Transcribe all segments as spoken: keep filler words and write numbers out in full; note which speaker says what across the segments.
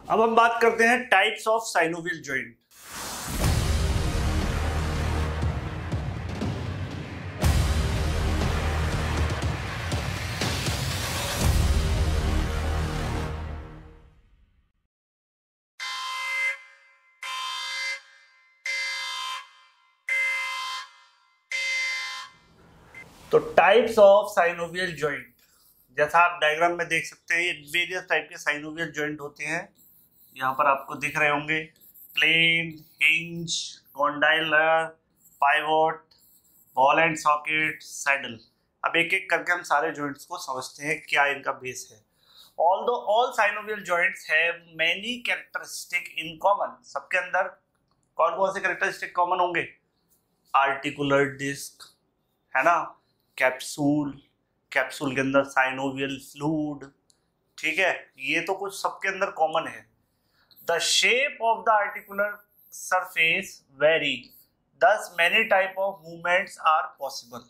Speaker 1: अब हम बात करते हैं टाइप्स ऑफ साइनोवियल जॉइंट। तो टाइप्स ऑफ साइनोवियल जॉइंट, जैसा आप डायग्राम में देख सकते हैं, ये वेरियस टाइप के साइनोवियल जॉइंट होते हैं। यहाँ पर आपको दिख रहे होंगे plane, hinge, condylar, pivot, ball and socket, saddle. अब एक एक करके हम सारे जॉइंट्स को समझते हैं क्या इनका बेस है। Although all synovial joints have many characteristic in common. सबके अंदर कौन कौन से कैरेक्टरिस्टिक कॉमन होंगे? आर्टिकुलर डिस्क है ना, कैप्सूल, कैप्सूल के अंदर साइनोवियल फ्लूइड, ठीक है, ये तो कुछ सबके अंदर कॉमन है। The shape of the articular surface vary, thus many type of movements are possible.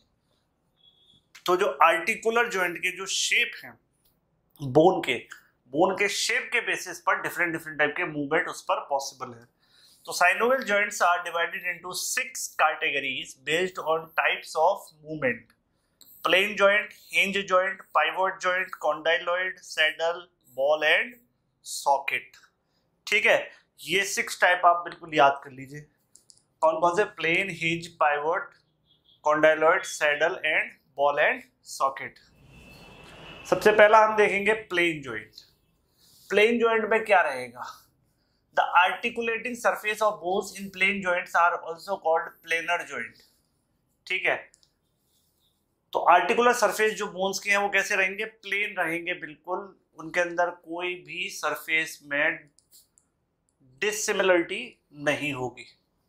Speaker 1: तो जो आर्टिकुलर जॉइंट के जो शेप हैं बोन के, बोन के शेप के बेसिस पर डिफरेंट डिफरेंट टाइप के मूवमेंट उस पर पॉसिबल है। तो synovial joints are divided into six categories based on types of movement: plane joint, hinge joint, pivot joint, condyloid, saddle, ball and socket. ठीक है, ये सिक्स टाइप आप बिल्कुल याद कर लीजिए। कौन कौन से? Plane, hinge, pivot, condyloid, saddle and ball and socket. सबसे पहला हम देखेंगे प्लेन जॉइंट। प्लेन जॉइंट में क्या रहेगा? The articulating surface of bones in plane joints are also called planar joint. ठीक है, तो आर्टिकुलर सरफेस जो बोन्स के हैं वो कैसे रहेंगे? प्लेन रहेंगे बिल्कुल, उनके अंदर कोई भी सरफेस में डिसिमिलरिटी नहीं होगी।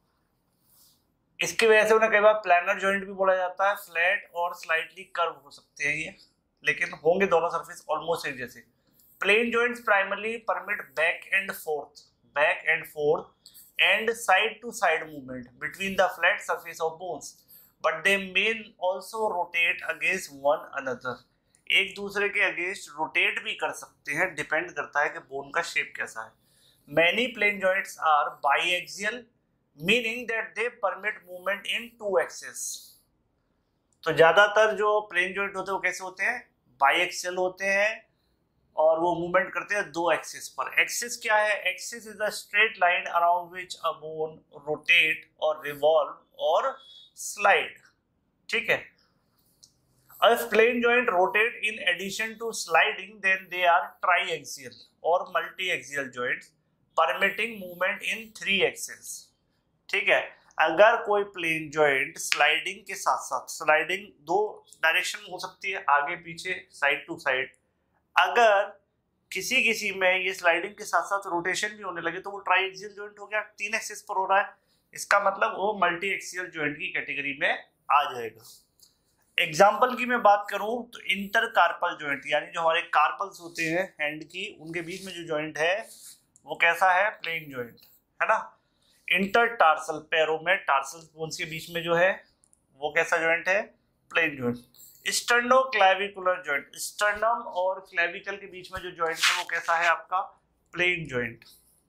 Speaker 1: इसकी वजह से उन्हें कई बार प्लानर जॉइंट भी बोला जाता है। फ्लैट और स्लाइटली कर्व हो सकते हैं ये, लेकिन होंगे दोनों सरफेस ऑलमोस्ट एक जैसे। Plane joints primarily permit back and forth back and forth and side to side movement between the flat surface of bones, but they may also rotate against one another। एक दूसरे के against rotate भी कर सकते हैं, depend करता है कि बोन का शेप कैसा है। Many plane joints are biaxial, meaning that they permit movement in two axes। तो ज्यादातर जो प्लेन जॉइंट होते हैं वो कैसे होते हैं? बाइएक्सियल होते हैं और वो मूवमेंट करते हैं दो एक्सिस पर। एक्सिस क्या है? Axis is a straight line around which a bone rotate और रिवॉल्व और स्लाइड। ठीक है, if plane joint rotate in addition to sliding, then they are triaxial or multi-axial joints permitting movement in three axes। ठीक है, अगर कोई plane joint sliding के साथ साथ, स्लाइडिंग दो डायरेक्शन में हो सकती है, आगे पीछे, साइड टू साइड, अगर किसी किसी में ये स्लाइडिंग के साथ साथ रोटेशन भी होने लगे तो वो ट्राइएक्सियल जॉइंट हो गया, तीन एक्सिस पर हो रहा है। इसका मतलब वो मल्टी एक्सियल जॉइंट की कैटेगरी में आ जाएगा। एग्जाम्पल की मैं बात करूं तो इंटरकार्पल जॉइंट, यानी जो हमारे कार्पल्स होते हैं हैंड की, उनके बीच में जो जॉइंट है वो कैसा है? प्लेन जॉइंट है ना। इंटरटार्सल, पैरों में टार्सल बोन्स के बीच में जो है वो कैसा जॉइंट है? Plane joint. Sternoclavicular joint, sternum और क्लेविकल के बीच में जो जॉइंट है वो कैसा है आपका? Plane joint.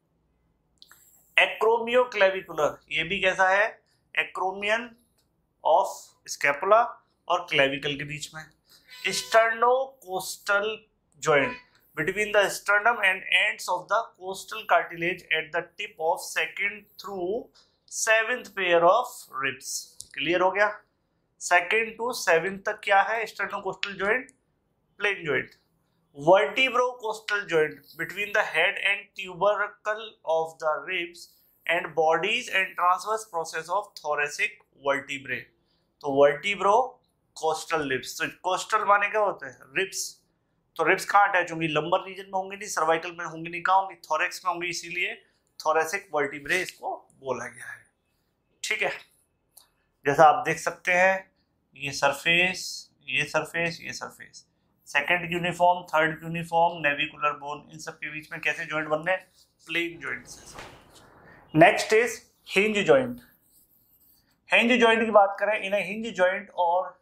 Speaker 1: एक्रोमियोक्लेविकुलर, ये भी कैसा है? एक्रोमियन ऑफ स्कैपुला और क्लेविकल के बीच में। Sternocostal joint, between the sternum and ends of the costal cartilage at the tip of second through seventh pair of ribs। Clear हो गया? सेकेंड टू सेवेंथ तक क्या है? Sternocostal joint, plane joint. Vertebrocostal joint, between the head and tubercle of the ribs and bodies and transverse process of thoracic vertebrae। तो वर्टिब्रोकोस्टल ribs, तो coastal माने क्या होते हैं? रिब्स। तो रिब्स कहाँ अटैच होंगी? लंबर रीजन में होंगी नहीं, सर्वाइकल में होंगी नहीं, कहाँ होंगी? थोरेक्स में होंगी, इसीलिए थोरेसिक वर्टिब्रे इसको बोला गया है। ठीक है, जैसा आप देख सकते हैं, ये सरफेस, ये सरफेस, ये surface, second cuneiform, third cuneiform, navicular bone, इन सब के बीच में कैसे जॉइंट बन रहे हैं? Plane joints. Next is hinge joint. Hinge joint की बात करें, इन्हें हिंज जॉइंट और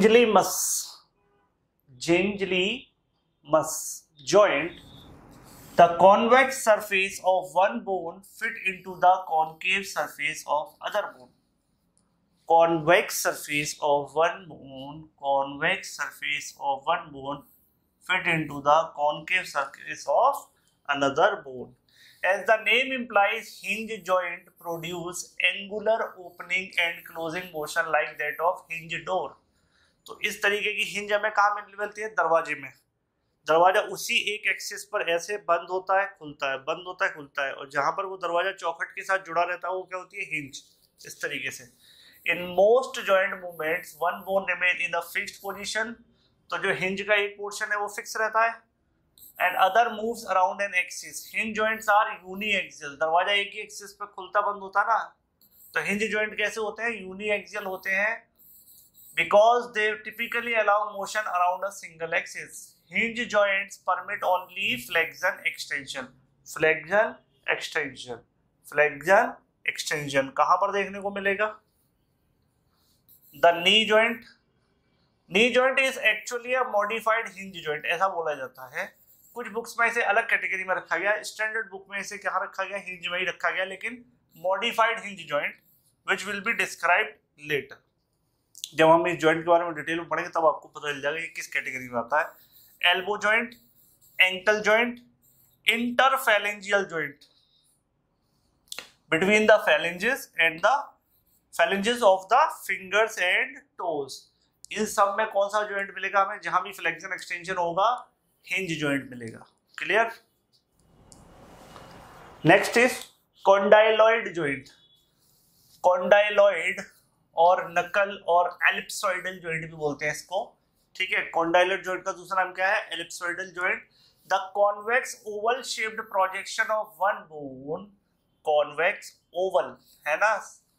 Speaker 1: ginglymus ginglymus joint, The convex surface of one bone fit into the concave surface of other bone. Convex surface of one bone, convex surface of one bone fit into the concave surface of another bone. As the name implies, hinge joint produce angular opening and closing motion like that of hinge door. तो इस तरीके की hinge हमें कहाँ मिलती है? दरवाजे में। दरवाजा उसी एक एक्सिस पर ऐसे बंद होता है, खुलता है, बंद होता है, खुलता है, और जहां पर वो दरवाजा चौखट के साथ जुड़ा रहता है वो क्या होती है? हिंज। इस तरीके से in most joint movements one bone remain in a fixed position, तो जो हिंज का एक पोर्शन है वो फिक्स रहता है, and other moves around an axis. Hinge joints are uni axial, दरवाजा एक ही एक्सिस पे खुलता बंद होता ना, तो हिंज जॉइंट कैसे होते हैं? यूनी एक्सियल होते हैं, because they typically allow motion around a single axis. Hinge joints permit only flexion extension, flexion extension, flexion extension कहां पर देखने को मिलेगा? The knee joint, knee joint is actually a modified hinge joint, ऐसा बोला जाता है। कुछ बुक्स में इसे अलग कैटेगरी में रखा गया, स्टैंडर्ड बुक में इसे क्या रखा गया? हिंज में ही रखा गया, लेकिन modified hinge joint which will be described later। जब हम इस जॉइंट के बारे में डिटेल में पढ़ेंगे तब आपको पता चल जाएगा ये किस कैटेगरी में आता है। Elbow joint, ankle joint, interphalangeal joint between the phalanges and the phalanges of the fingers and toes. इन सब में कौन सा जॉइंट मिलेगा हमें? जहां भी फ्लेक्शन एक्सटेंशन होगा हिंज जॉइंट मिलेगा। Clear? Next is condyloid joint. Condyloid और नकल और एलिप्सॉइडल जॉइंट भी बोलते हैं इसको, ठीक है। कॉन्डाइलर जॉइंट का दूसरा नाम क्या है? Ellipsoidal joint. The convex oval shaped projection of one bone, convex oval है ना,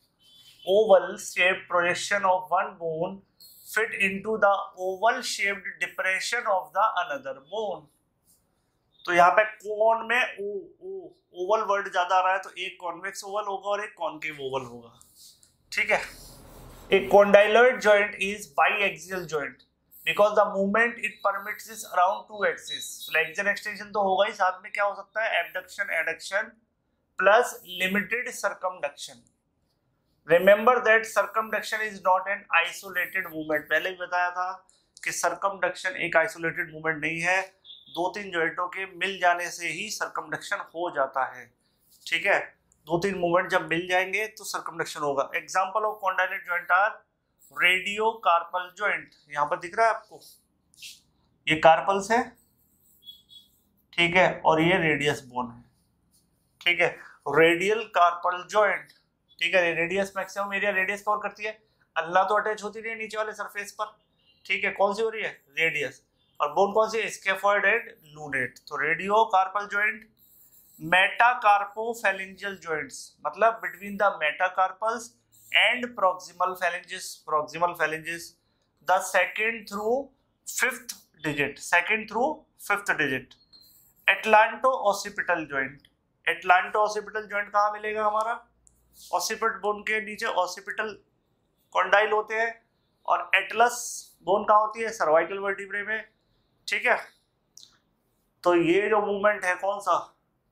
Speaker 1: oval shaped projection of one bone fit into the oval shaped depression of the another bone. तो यहाँ पे कॉन में ओ ओ ओवल वर्ड ज्यादा आ रहा है, तो एक कॉन्वेक्स ओवल होगा और एक कॉनकेव ओवल होगा, ठीक है। A condyloid joint is biaxial joint because the movement it permits is around two axes. Flexion extension तो होगा ही, साथ में क्या हो सकता है? abduction, adduction plus limited circumduction. Remember that circumduction is not an isolated movement. पहले भी बताया था कि circumduction एक isolated movement नहीं है, दो तीन जॉइंटों के मिल जाने से ही circumduction हो जाता है, ठीक है। दो तीन मूवमेंट जब मिल जाएंगे तो सर्कमडक्शन होगा। Example of condyloid joint are radio carpal joint, यहाँ पर दिख रहा है आपको, ये कार्पल्स है, ठीक है, और ये रेडियस बोन है, ठीक है। रेडियल कार्पल जॉइंट, ठीक है, radius maximum area radius cover करती है, अल्लाह तो अटैच होती नहीं है नीचे वाले सरफेस पर, ठीक है। कौन सी हो रही है? रेडियस। और बोन कौन सी है? Scaphoid and lunate. तो radio carpal joint. Metacarpophalangeal joints मतलब between the metacarpals and proximal phalanges, proximal phalanges, the second through fifth digit, second through fifth digit. Atlanto occipital joint, atlanto occipital joint कहाँ मिलेगा हमारा? ऑसिपिट bone के नीचे occipital condyle होते हैं, और Atlas bone कहाँ होती है? सर्वाइकल वर्टिब्रे में, ठीक है। तो ये जो मूवमेंट है कौन सा?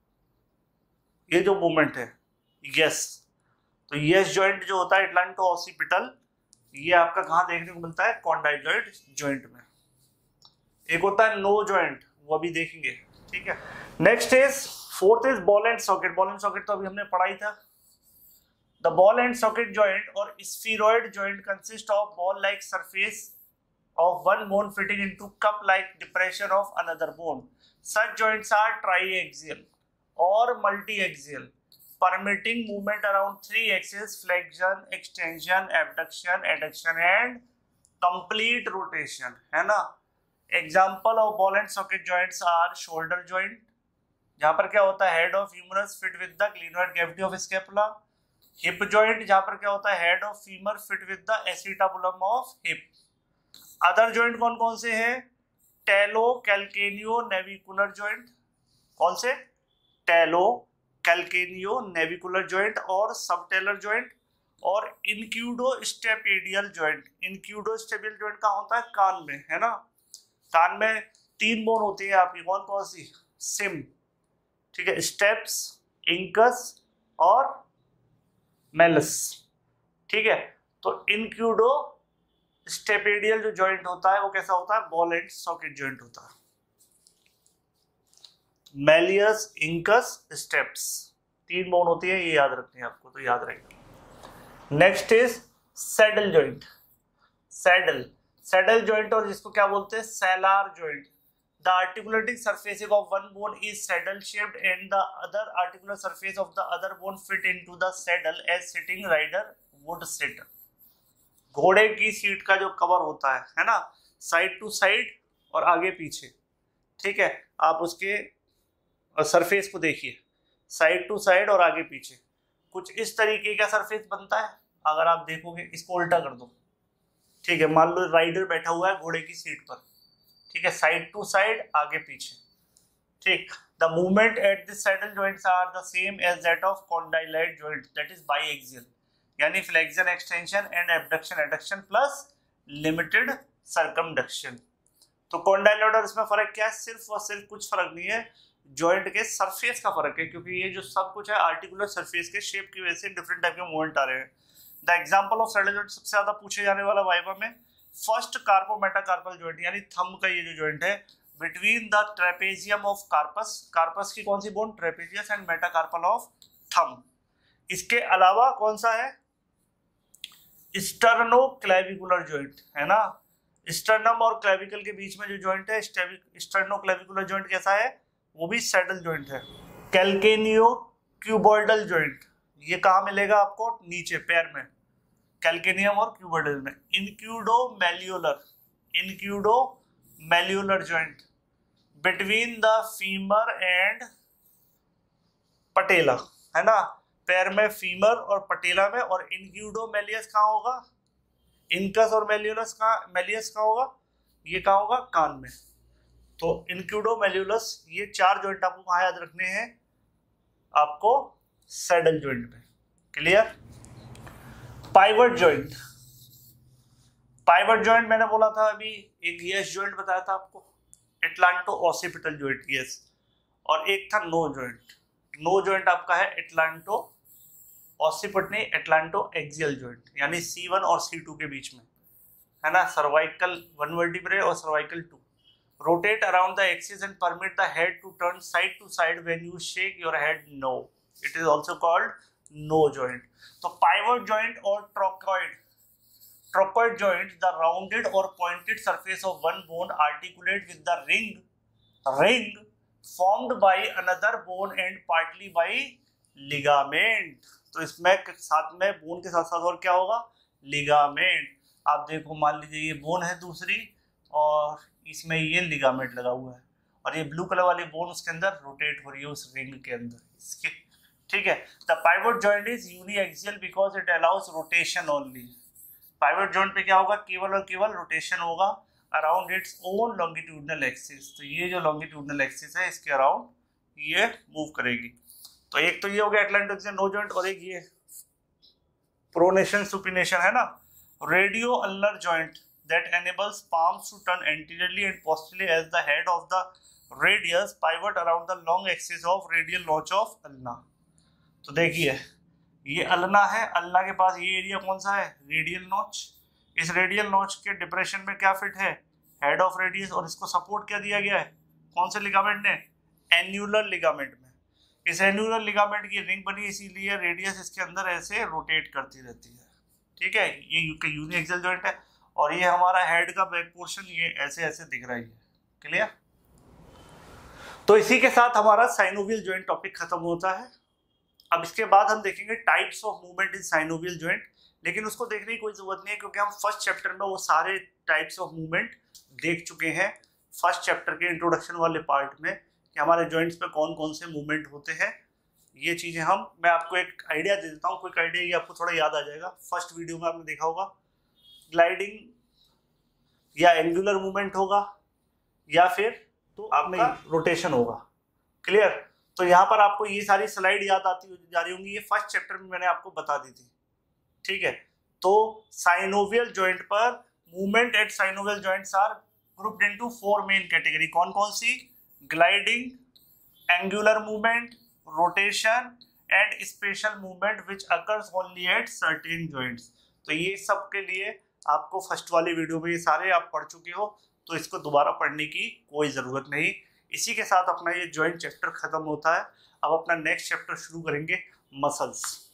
Speaker 1: ये जो मूवमेंट है यस, तो यस जॉइंट जो होता है एटलांटो ऑसिपिटल, ये आपका कहाँ देखने को मिलता है? कॉन्डाइलॉइड जॉइंट में। एक होता है नो जॉइंट, वो अभी देखेंगे, ठीक है। Next is fourth is ball and socket. Ball and socket तो अभी हमने पढ़ा ही था। The ball and socket joint और spheroid joint consist of ball like surface of one bone fitting into cup-like depression of another bone. Such joints are triaxial or multi-axial, permitting movement around three axes: flexion, extension, abduction, adduction, and complete rotation. है ना? Example of ball and socket joints are shoulder joint, जहाँ पर क्या होता है head of humerus fit with the glenoid cavity of scapula. Hip joint, जहाँ पर क्या होता है head of femur fit with the acetabulum of hip. Other joint कौन कौन से हैं? Talo calcaneo navicular joint. कौन से? टेलो कैल्केनियो नेविकुलर जॉइंट और सबटेलर जॉइंट, और इनक्यूडो स्टेपेडियल जॉइंट। इनक्यूडो स्टेपेडियल जॉइंट कहाँ होता है? कान में, है ना। कान में तीन बोन होती है आपकी, कौन कौन सी? सिम, ठीक है, स्टेप्स, इंकस और मेलस, ठीक है। तो इंक्यूडो स्टेपेडियल जो जॉइंट होता है वो कैसा होता है, बॉल एंड सॉकेट जॉइंट होता है। मेलियस, इंकस, स्टेप्स, तीन बोन होती है, ये याद रखनी है आपको, तो याद रहेगा। Next is saddle joint. Saddle saddle joint और जिसको क्या बोलते हैं, sellar joint. The articulating surfaces of one bone is saddle shaped and the other articular surface of the other bone fit into the saddle as sitting rider would sit। घोड़े की seat का जो cover होता है है ना, side to side और आगे पीछे, ठीक है। आप उसके सरफेस को देखिए, साइड टू साइड और आगे पीछे कुछ इस तरीके का सरफेस बनता है। अगर आप देखोगे, इसको उल्टा कर दो, ठीक है। मान लो राइडर बैठा हुआ है घोड़े की सीट पर, ठीक है, साइड टू साइड, आगे पीछे, ठीक। The movement at this saddle joints are the same as that of condyloid joint, that is biaxial, यानी flexion, extension and abduction, adduction plus limited circumduction. तो कॉन्डाइलाइट और इसमें फर्क क्या है, सिर्फ और सिर्फ कुछ फर्क नहीं है, जॉइंट के सरफेस का फर्क है, क्योंकि ये जो सब कुछ है आर्टिकुलर सरफेस के शेप की वजह से डिफरेंट टाइप के मूवमेंट आ रहे हैं। The example of saddle joint सबसे ज्यादा पूछे जाने वाला वाइवा में, फर्स्ट कार्पो मेटाकार्पल जॉइंट, यानी थंब का ये जो जॉइंट है between the trapezium of carpus, carpus की कौन सी bone, trapezius, and metacarpal of thumb. इसके अलावा कौन सा है, स्टर्नोक्लेविकुलर जॉइंट, है ना। स्टर्नम और क्लेविकल के बीच में जो जॉइंट है स्टर्नोक्लेविकुलर जॉइंट कैसा है, वो भी सैडल जॉइंट है। कैल्केनियो क्यूबॉइडल जॉइंट, ये कहाँ मिलेगा आपको, नीचे पैर में, कैल्केनियम और क्यूबॉइडल में। Incudo malleolar, incudo malleolar joint between the femur and patella, है ना, पैर में फीमर और पटेला में। और इनक्यूडो मेलियस कहाँ होगा, इनकस और मेल्यूलस कहाँ, मेलियस कहाँ होगा, ये कहाँ होगा, कान में। तो इनक्यूडो मेल्यूलस, ये चार जॉइंट आपको कहाँ याद रखने हैं, आपको सैडल जॉइंट में। Clear. Pivot joint, pivot joint मैंने बोला था अभी, एक यस जॉइंट बताया था आपको, एटलांटो ऑसिपिटल जॉइंट, यस, और एक था नो जॉइंट। नो जॉइंट आपका है एटलांटो ऑसिपिट नहीं, एटलांटो एक्सियल जॉइंट, यानी सी वन और सी टू के बीच में, है ना, सर्वाइकल वन वर्टिब्रे और cervical two. Rotate around the axis and permit the head to turn side to side when you shake your head no, it is also called no joint. तो pivot joint और trochoid, trochoid joint, the rounded और pointed surface of one bone articulate with the ring, ring formed by another bone and partly by ligament. तो इसमें साथ में bone के साथ साथ और क्या होगा, लिगामेंट। आप देखो, मान लीजिए ये बोन है दूसरी और इसमें ये लिगामेंट लगा हुआ है, और ये ब्लू कलर वाली बोन उसके अंदर रोटेट हो रही है उस रिंग के अंदर, इसके, ठीक है। The pivot joint is uniaxial because it allows rotation only. Pivot joint पे क्या होगा, केवल और केवल रोटेशन होगा around its own longitudinal axis. तो ये जो लॉन्गिट्यूडनल एक्सिस है इसके अराउंड ये मूव करेगी। तो एक तो ये हो गया एटलांटिक नो जॉइंट, और एक ये प्रोनेशन सुपिनेशन, है ना। Radio ulnar joint that enables palms to turn anteriorly and posteriorly as the head of the radius pivot around the long axis of radial notch of ulna। तो देखिए ये ulna है, ulna के पास ये area कौन सा है, रेडियल नॉच। इस रेडियल नॉच के डिप्रेशन में क्या फिट है, हेड ऑफ रेडियस, और इसको सपोर्ट क्या दिया गया है, कौन से लिगामेंट ने, एन्यूलर लिगामेंट में। इस एन्यूलर लिगामेंट की रिंग बनी, इसीलिए रेडियस इसके अंदर ऐसे रोटेट करती रहती है, ठीक है। ये यूनिएक्सियल जॉइंट है, और ये हमारा हेड का बैक पोर्शन ये ऐसे ऐसे दिख रहा है, क्लियर। तो इसी के साथ हमारा साइनोवियल जॉइंट टॉपिक खत्म होता है। अब इसके बाद हम देखेंगे types of movement in synovial joint, लेकिन उसको देखने की कोई जरूरत नहीं है क्योंकि हम फर्स्ट चैप्टर में वो सारे टाइप्स ऑफ मूवमेंट देख चुके हैं। फर्स्ट चैप्टर के इंट्रोडक्शन वाले पार्ट में कि हमारे जॉइंट्स में कौन कौन से मूवमेंट होते हैं, ये चीजें हम मैं आपको एक आइडिया दे देता हूँ, कोई आइडिया ये आपको थोड़ा याद आ जाएगा। फर्स्ट वीडियो में आपने देखा होगा ग्लाइडिंग या एंगुलर मूवमेंट होगा, या फिर तो आपका रोटेशन होगा, क्लियर। तो यहाँ पर आपको ये सारी स्लाइड याद आती जा रही होंगी, ये फर्स्ट चैप्टर में मैंने आपको बता दी थी, ठीक है। तो साइनोवियल जॉइंट पर movement at synovial joints are grouped into four main category. कौन कौन सी, gliding, angular movement, rotation and special movement which occurs only at certain joints. तो ये सब के लिए आपको फर्स्ट वाली वीडियो में ये सारे आप पढ़ चुके हो, तो इसको दोबारा पढ़ने की कोई ज़रूरत नहीं। इसी के साथ अपना ये जॉइंट चैप्टर खत्म होता है। अब अपना नेक्स्ट चैप्टर शुरू करेंगे, मसल्स।